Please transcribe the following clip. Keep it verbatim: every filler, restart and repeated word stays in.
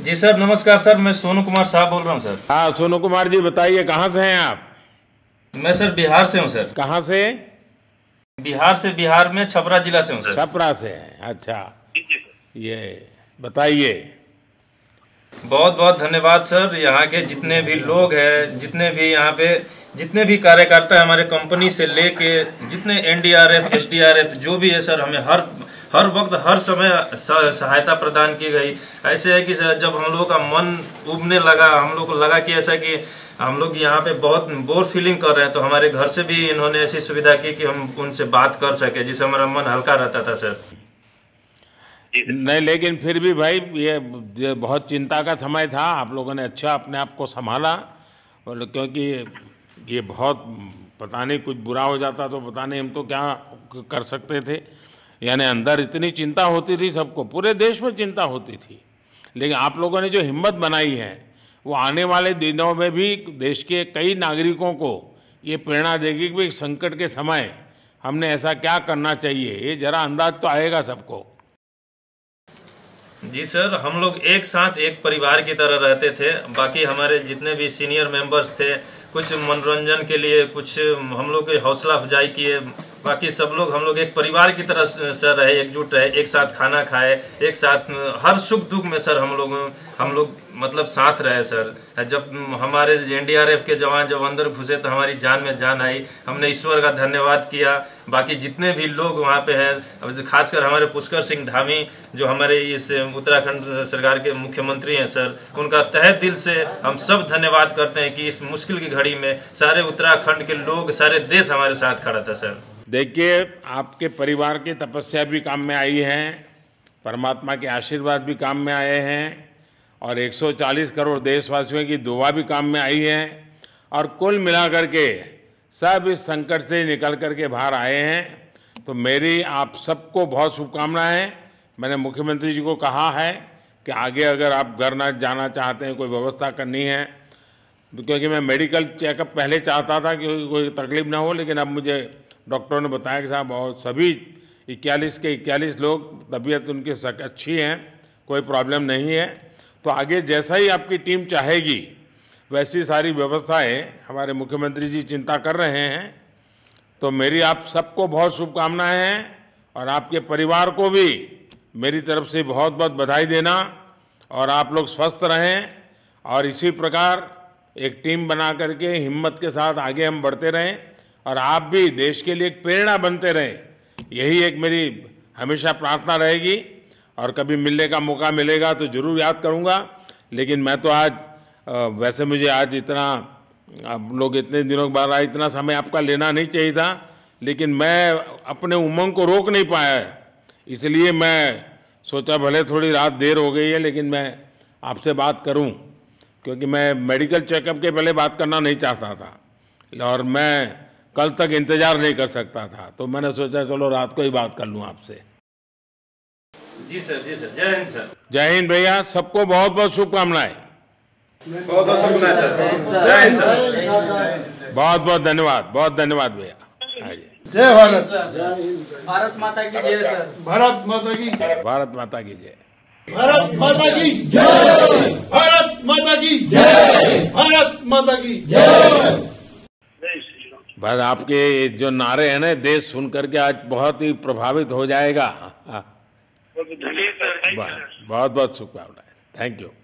जी sir, नमस्कार sir. मैं सोनू कुमार साहब बोल रहा हूँ सर। हाँ सोनू कुमार जी, बताइए कहाँ से हैं आप? मैं सर बिहार से हूँ सर। कहाँ से? बिहार से, बिहार में छपरा जिला से हूँ सर। छपरा से हैं, अच्छा। ये बताइए। बहुत बहुत धन्यवाद सर। यहाँ के जितने भी लोग हैं, जितने भी यहाँ पे जितने भी कार्यकर्ता है हमारे कंपनी से लेके, जितने एनडीआरएफ, एसडीआरएफ जो भी है सर, हमें हर हर वक्त हर समय सहायता प्रदान की गई। ऐसे है कि सर जब हम लोगों का मन उबने लगा, हम लोग को लगा कि ऐसा कि हम लोग यहाँ पे बहुत बोर फीलिंग कर रहे हैं, तो हमारे घर से भी इन्होंने ऐसी सुविधा की कि हम उनसे बात कर सके, जिससे हमारा मन हल्का रहता था सर। नहीं, लेकिन फिर भी भाई ये, ये बहुत चिंता का समय था। आप लोगों ने अच्छा अपने आप को संभाला, और क्योंकि ये बहुत पता नहीं कुछ बुरा हो जाता तो पता नहीं हम तो क्या कर सकते थे। यानी अंदर इतनी चिंता होती थी, सबको, पूरे देश में चिंता होती थी। लेकिन आप लोगों ने जो हिम्मत बनाई है वो आने वाले दिनों में भी देश के कई नागरिकों को ये प्रेरणा देगी कि संकट के समय हमने ऐसा क्या करना चाहिए। ये जरा अंदाज तो आएगा सबको। जी सर, हम लोग एक साथ एक परिवार की तरह रहते थे। बाकी हमारे जितने भी सीनियर मेंबर्स थे, कुछ मनोरंजन के लिए, कुछ हम लोग की हौसला अफजाई किए। बाकी सब लोग हम लोग एक परिवार की तरह सर रहे, एकजुट रहे, एक साथ खाना खाए, एक साथ हर सुख दुख में सर हम लोग हम लोग मतलब साथ रहे सर। जब हमारे एनडीआरएफ के जवान जब अंदर घुसे तो हमारी जान में जान आई, हमने ईश्वर का धन्यवाद किया। बाकी जितने भी लोग वहाँ पे हैं, खासकर हमारे पुष्कर सिंह धामी जो हमारे इस उत्तराखंड सरकार के मुख्यमंत्री हैं सर, उनका तहे दिल से हम सब धन्यवाद करते हैं कि इस मुश्किल की घड़ी में सारे उत्तराखंड के लोग, सारे देश हमारे साथ खड़ा था सर। देखिए, आपके परिवार की तपस्या भी काम में आई है, परमात्मा के आशीर्वाद भी काम में आए हैं, और एक सौ चालीस करोड़ देशवासियों की दुआ भी काम में आई है, और कुल मिलाकर के सब इस संकट से निकल करके बाहर आए हैं। तो मेरी आप सबको बहुत शुभकामनाएं। मैंने मुख्यमंत्री जी को कहा है कि आगे अगर आप घर ना जाना चाहते हैं, कोई व्यवस्था करनी है, तो क्योंकि मैं मेडिकल चेकअप पहले चाहता था कि कोई तकलीफ ना हो, लेकिन अब मुझे डॉक्टरों ने बताया कि साहब और सभी इक्यालीस के इक्यालीस लोग तबीयत उनकी अच्छी है, कोई प्रॉब्लम नहीं है। तो आगे जैसा ही आपकी टीम चाहेगी वैसी सारी व्यवस्थाएं हमारे मुख्यमंत्री जी चिंता कर रहे हैं। तो मेरी आप सबको बहुत शुभकामनाएं हैं, और आपके परिवार को भी मेरी तरफ से बहुत बहुत बधाई देना, और आप लोग स्वस्थ रहें, और इसी प्रकार एक टीम बना करके हिम्मत के साथ आगे हम बढ़ते रहें, और आप भी देश के लिए एक प्रेरणा बनते रहें। यही एक मेरी हमेशा प्रार्थना रहेगी, और कभी मिलने का मौका मिलेगा तो ज़रूर याद करूंगा। लेकिन मैं तो आज, वैसे मुझे आज इतना, आप लोग इतने दिनों के बाद आए, इतना समय आपका लेना नहीं चाहिए था, लेकिन मैं अपने उमंग को रोक नहीं पाया, इसलिए मैं सोचा भले थोड़ी रात देर हो गई है लेकिन मैं आपसे बात करूं, क्योंकि मैं मेडिकल चेकअप के पहले बात करना नहीं चाहता था, और मैं कल तक इंतजार नहीं कर सकता था। तो मैंने सोचा चलो रात को ही बात कर लूं आपसे। जी सर, जी सर, जय हिंद सर। जय हिंद भैया, सबको बहुत बहुत शुभकामनाएं। बहुत बहुत शुभकामनाएं सर। जय हिंद सर। बहुत बहुत धन्यवाद, बहुत धन्यवाद भैया। जय भारत। भारत माता की जय सर। भारत माता की भारत माता की जय। भारत माता की जय। भारत माता की जय। भारत माता की जय। बस आपके जो नारे हैं ना, देश सुन करके आज बहुत ही प्रभावित हो जाएगा। बहुत बहुत शुभकामनाएं। Thank you.